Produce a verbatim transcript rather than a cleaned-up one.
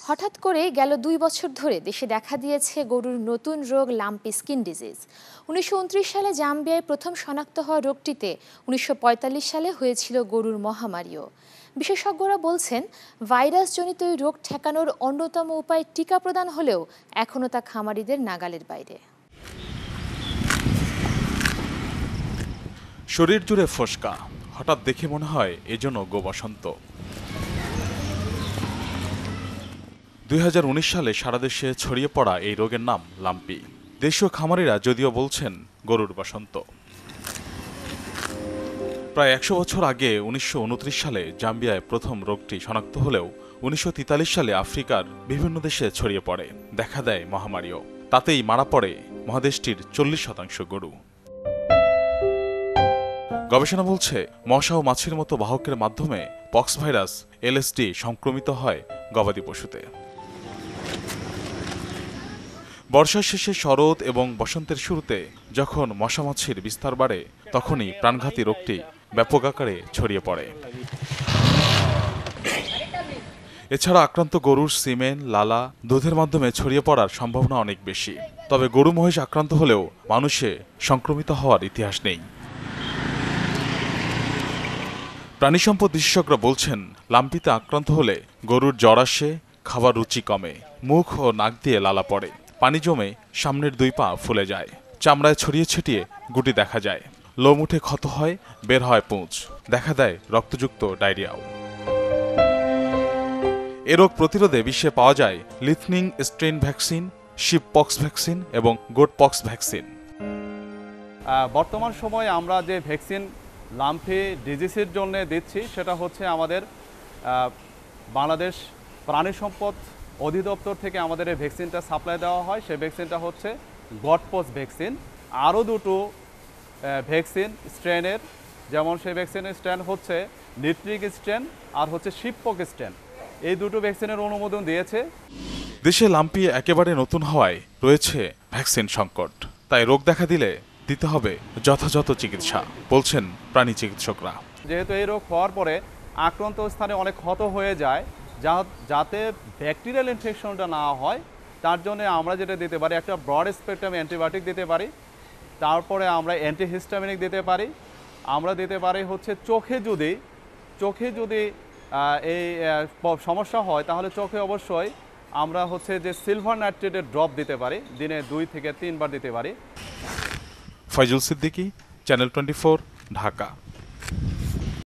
হঠাৎ করে গেল দুই বছর ধরে দেশে দেখা দিয়েছে গরুর নতুন রোগ লাম্পি স্কিন ডিজিজ। উনিশশো উনত্রিশ সালে জাম্বিয়ায় প্রথম শনাক্ত হওয়া রোগটিতে উনিশশো পঁয়তাল্লিশ সালে হয়েছিল গরুর মহামারীও। বিশেষজ্ঞরা বলছেন, ভাইরাসজনিত এই রোগ ঠেকানোর অন্যতম উপায় টিকা প্রদান হলেও এখনও তা খামারিদের নাগালের বাইরে। শরীর জুড়ে ফোসকা, হঠাৎ দেখে মনে হয় এজন্য গো বসন্ত। দুই হাজার উনিশ সালে সারা দেশে ছড়িয়ে পড়া এই রোগের নাম লাম্পি। দেশীয় খামারিরা যদিও বলছেন গরুর বসন্ত। প্রায় একশো বছর আগে উনিশশো উনত্রিশ সালে জাম্বিয়ায় প্রথম রোগটি শনাক্ত হলেও উনিশশো তেতাল্লিশ সালে আফ্রিকার বিভিন্ন দেশে ছড়িয়ে পড়ে, দেখা দেয় মহামারীও। তাতেই মারা পড়ে মহাদেশটির চল্লিশ শতাংশ গরু। গবেষণা বলছে, মশা ও মাছির মতো বাহকের মাধ্যমে পক্স ভাইরাস এলএসডি সংক্রমিত হয় গবাদি পশুতে। বর্ষার শেষে শরৎ এবং বসন্তের শুরুতে যখন মশা মাছির বিস্তার বাড়ে, তখনই প্রাণঘাতী রোগটি ব্যাপক আকারে ছড়িয়ে পড়ে। এছাড়া আক্রান্ত গরুর সিমেন, লালা, দুধের মাধ্যমে ছড়িয়ে পড়ার সম্ভাবনা অনেক বেশি। তবে গরু মহিষ আক্রান্ত হলেও মানুষে সংক্রমিত হওয়ার ইতিহাস নেই। প্রাণী সম্পদ বিশেষজ্ঞরা বলছেন, লাম্পিতে আক্রান্ত হলে গরুর জ্বর আসে, খাবার রুচি কমে, মুখ ও নাক দিয়ে লালা পড়ে, পানি জমে সামনের দুই পা ফুলে যায়, চামড়ায় ছড়িয়ে ছিটিয়ে গুটি দেখা যায়, লোম উঠে ক্ষত হয়, বের হয় পুঁজ, দেখা দেয় রক্তযুক্ত ডায়রিয়াও। এ রোগ প্রতিরোধে বিশ্বে পাওয়া যায় লিথনিং strain vaccine, sheep pox vaccine এবং গোট পক্স ভ্যাকসিন। বর্তমান সময়ে আমরা যে ভ্যাকসিন লাম্পি ডিজিজের জন্য দিচ্ছি সেটা হচ্ছে আমাদের বাংলাদেশ প্রাণী সম্পদ অধিদপ্তর থেকে আমাদের এই ভ্যাকসিনটা সাপ্লাই দেওয়া হয়। সেই ভ্যাকসিনটা হচ্ছে গট পক্স ভ্যাকসিন। আরও দুটো ভ্যাকসিন স্ট্রেনের, যেমন সেই ভ্যাকসিনের স্ট্রেন হচ্ছে নিট্রিক স্ট্রেন আর হচ্ছে শিপপক্স স্ট্রেন। এই দুটো ভ্যাকসিনের অনুমোদন দিয়েছে। দেশে লাম্পি একেবারে নতুন হওয়ায় রয়েছে ভ্যাকসিন সংকট। তাই রোগ দেখা দিলে দিতে হবে যথাযথ চিকিৎসা, বলছেন প্রাণী চিকিৎসকরা। যেহেতু এই রোগ হওয়ার পরে আক্রান্ত স্থানে অনেক ক্ষত হয়ে যায়, যা যাতে ব্যাকটেরিয়াল ইনফেকশনটা না হয়, তার জন্য আমরা যেটা দিতে পারি, একটা ব্রড স্পেকট্রাম অ্যান্টিবায়োটিক দিতে পারি। তারপরে আমরা অ্যান্টিহিস্টামিনিক দিতে পারি। আমরা দিতে পারি হচ্ছে চোখে যদি চোখে যদি এই সমস্যা হয়, তাহলে চোখে অবশ্যই আমরা হচ্ছে যে সিলভার নাইট্রেটের ড্রপ দিতে পারি, দিনে দুই থেকে তিনবার দিতে পারি। Foyzul Siddiqui, channel twenty four, Dhaka.